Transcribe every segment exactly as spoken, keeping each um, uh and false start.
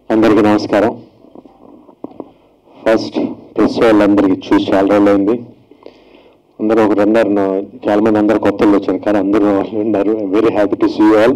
అందరికీ నమస్కారం. First press వాళ్ళందరికీ చూసి చాలా రోజులు అయింది. అందరూ ఒక రెండరు చాలా మంది అందరు కొత్త వాళ్ళు వచ్చారు, కానీ అందరూ వాళ్ళు ఉన్నారు. Very happy to see you all.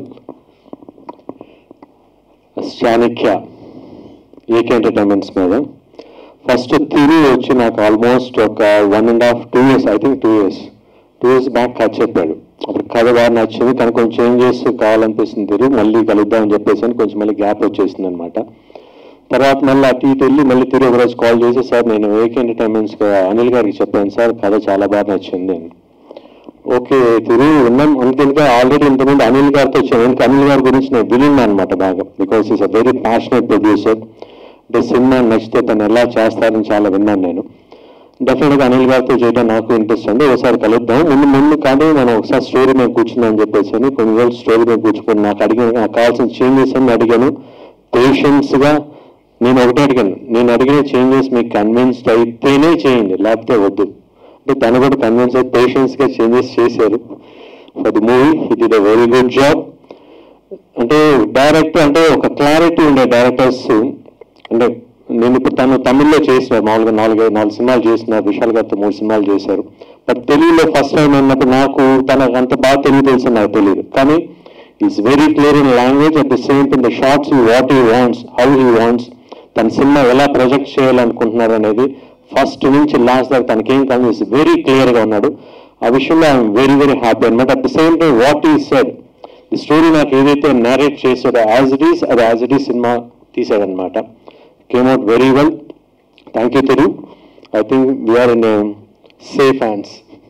Chanakya AK entertainments మీద ఫస్ట్ తిరు వచ్చి నాకు ఆల్మోస్ట్ ఒక one and half two years I think two years two years back కథ చెప్పాడు. అప్పుడు కథ బాగా నచ్చింది, కానీ కొంచెం చేంజెస్ కావాలనిపిస్తుంది. తిరు మళ్ళీ కలుద్దామని చెప్పేసి అని కొంచెం మళ్ళీ గ్యాప్ వచ్చేసింది అనమాట. తర్వాత మళ్ళీ అటు ఇటు వెళ్ళి మళ్ళీ తిరిగి ఒకరోజు కాల్ చేసి, సార్ నేను ఏకే ఎంటర్టైన్మెంట్స్ అనిల్ గారికి చెప్పాను సార్, కథ చాలా బాగా నచ్చింది అని. ఓకే తిరిగి ఉన్నాం అందుకే ఆల్రెడీ ఇంతకుముందు అనిల్ గారితో వచ్చాను. ఎందుకు అనిల్ గారి గురించి నేను విన్నాను అనమాట బాగా, because is a very passionate producer. అంటే సినిమా నచ్చితే తను ఎలా చేస్తారని చాలా విన్నాను నేను. డెఫినెట్గా అనిల్ గారితో చేయడం నాకు ఇంట్రెస్ట్ అండి. ఒకసారి కలుద్దాం. ముందు ముందు కానీ మనం ఒకసారి స్టోరీ మేము కూర్చున్నాం అని చెప్పేసి అని కొన్ని రోజులు స్టోరీ మేము కూర్చుకుని నాకు అడిగిన నాకు కావాల్సిన చేంజెస్ అని అడిగాను. పేషెన్స్గా నేను ఒకటే అడిగాను, నేను అడిగిన చేంజెస్ మీకు కన్విన్స్డ్ అయితేనే చేయండి, లేకపోతే వద్దు అంటే తను కూడా కన్విన్స్ అయి పేషెన్స్గా చేంజెస్ చేశారు. For the movie he did a very good job. అంటే డైరెక్టర్ అంటే ఒక క్లారిటీ ఉండే డైరెక్టర్స్ అంటే నేను ఇప్పుడు తను తమిళ్లో చేసినారు, మామూలుగా నాలుగు నాలుగు సినిమాలు చేసినారు, విశాల్ గారితో మూడు సినిమాలు చేశారు. బట్ తెలుగులో ఫస్ట్ టైం అన్నప్పుడు నాకు తనకు అంత బాగా తెలుగు తెలుసు నాకు తెలియదు, కానీ is very clear in language. At the same time the shots what he wants, how he wants, తన సినిమా ఎలా ప్రొజెక్ట్ చేయాలనుకుంటున్నారు అనేది ఫస్ట్ నుంచి లాస్ట్ దాకా తనకేం కానీ ఈజ్ వెరీ క్లియర్గా ఉన్నాడు. ఆ విషయంలో ఐఎమ్ వెరీ వెరీ హ్యాపీ అనమాట. At the same time what he said, the story నాకు ఏదైతే నేరేట్ చేసాడో యాజ్ ఇట్ ఈస్ అది యాజ్ ఇట్ ఈస్ సినిమా తీసాడనమాట. Came out very well. Thank you, Thiru. I think we are in a safe hands.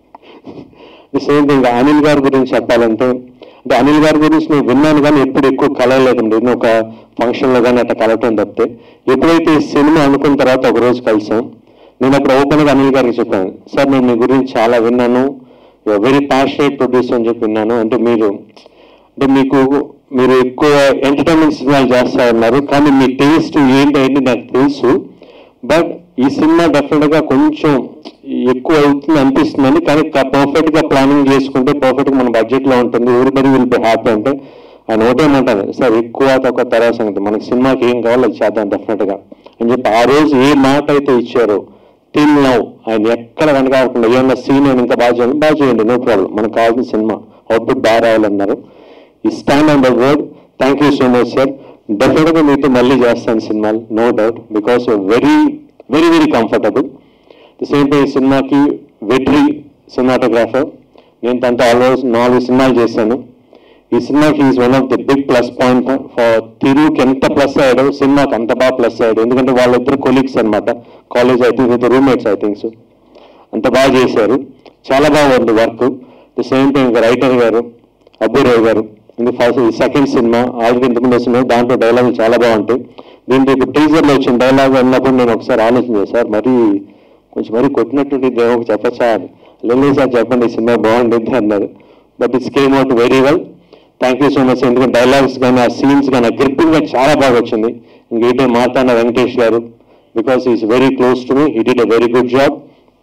The same thing, Anil గారి గురించి చెప్పాలంటే అంటే అనిల్ గారి గురించి నేను విన్నాను కానీ ఎప్పుడు ఎక్కువ కలవలేదండి. నేను ఒక ఫంక్షన్లో కానీ అట్లా కలవటం తప్పితే ఎప్పుడైతే ఈ సినిమా అనుకున్న తర్వాత ఒకరోజు కలిసాం, నేను అప్పుడు ఓపెన్గా అనిల్ గారికి చెప్పాను, సార్ నేను మీ గురించి చాలా విన్నాను, వెరీ ప్యాషనేట్ ప్రొడ్యూసర్ అని చెప్పి విన్నాను. అంటే మీరు అంటే మీకు మీరు ఎక్కువ ఎంటర్టైన్మెంట్ సినిమాలు చేస్తా ఉన్నారు, కానీ మీ టేస్ట్ ఏంటి అనేది నాకు తెలుసు. బట్ ఈ సినిమా డెఫినెట్గా కొంచెం ఎక్కువ అవుతుంది అనిపిస్తుందని, కానీ పర్ఫెక్ట్గా ప్లానింగ్ చేసుకుంటే పర్ఫెక్ట్గా మన బడ్జెట్లో ఉంటుంది, ఎవరిబడి విల్ బి హ్యాపీ అంటే ఆయన ఒకటేమంటారు, సార్ ఎక్కువ తక్కువ తర్వాత సంగతి, మనకి సినిమాకి ఏం కావాలో అది చేద్దాం డెఫినెట్గా అని చెప్పి ఆ రోజు ఏ మాట అయితే ఇచ్చారో టిల్ నౌ ఆయన ఎక్కడ వెనకాడకుండా ఏమన్నా సీన్ అని ఇంకా బాగా చేయండి బాగా చేయండి నో ప్రాబ్లం, మనకు కావాల్సిన సినిమా అవుట్పుట్ బాగా రావాలన్నారు. ఈ stand on the word. Thank you so much sir. డెఫినెట్గా మీతో మళ్ళీ చేస్తాను సినిమాలు, no doubt, because very very very comfortable. The same time ఈ సినిమాకి వెట్రీ సినిమాటోగ్రాఫర్, నేను తనతో ఆల్మోస్ట్ నాలుగు సినిమాలు చేశాను. ఈ సినిమాకి is one of the big plus point. For తిరుకి ఎంత ప్లస్ అయ్యాడో సినిమాకి అంత బాగా ప్లస్ అయ్యాడు, ఎందుకంటే వాళ్ళిద్దరు కొలీగ్స్ అనమాట, college I think with roommates I think so. అంత బాగా చేశారు, చాలా బాగుంది work. The same time writer గారు అబ్బురావు గారు, ఇది ఫస్ట్ సెకండ్ సినిమా, ఆల్రెడీ ఇంతకుముందు సినిమా, దాంట్లో డైలాగులు చాలా బాగుంటాయి. దీంట్లో ఇప్పుడు టీజర్లో వచ్చిన డైలాగ్ అన్నప్పుడు నేను ఒకసారి ఆలోచన చేశాను, మరీ కొంచెం మరీ కొట్టినట్టు దేవుడికి చెప్పచ్చా, లేదు సార్ చెప్పండి ఈ సినిమా బాగుంటుంది అన్నారు. But it's came out very well. Thank you so much. ఎందుకంటే డైలాగ్స్ కానీ ఆ సీన్స్ కానీ ఆ గ్రిప్పింగ్గా చాలా బాగా వచ్చింది. ఇంకేంటే మాట్లాడిన వెంకటేష్ గారు, because is very close to me, he did a very good job.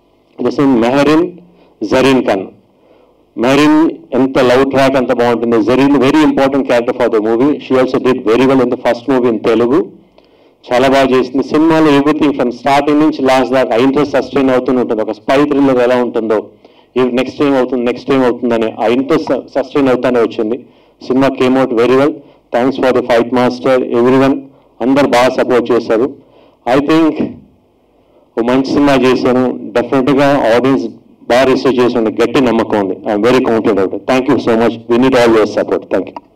The same Mehreen, Zareen Khan. Mehreen ఎంత లవ్ ట్రాక్ అంత బాగుంటుంది. Zareen very important character for the movie. She also did very well in the first movie in Telugu. చాలా బాగా చేసింది. సినిమాలో everything from starting నుంచి last దాకా ఆ ఇంట్రెస్ట్ సస్టైన్ అవుతూనే ఉంటుంది. ఒక స్పై థ్రిల్లర్ ఎలా ఉంటుందో నెక్స్ట్ టైం అవుతుంది నెక్స్ట్ టైం అవుతుందని ఆ ఇంట్రెస్ట్ సస్టైన్ అవుతానే వచ్చింది. సినిమా came out very well. Thanks for the fight master, every one, అందరు బాగా సపోర్ట్ చేశారు. ఐ థింక్ ఓ మంచి సినిమా చేశాను. డెఫినెట్గా ఆడియన్స్ బాగా రిసీవ్ చేసి గట్టి నమ్మకం ఉంది. I'm very confident. Thank you so much. We need all your support. Thank you.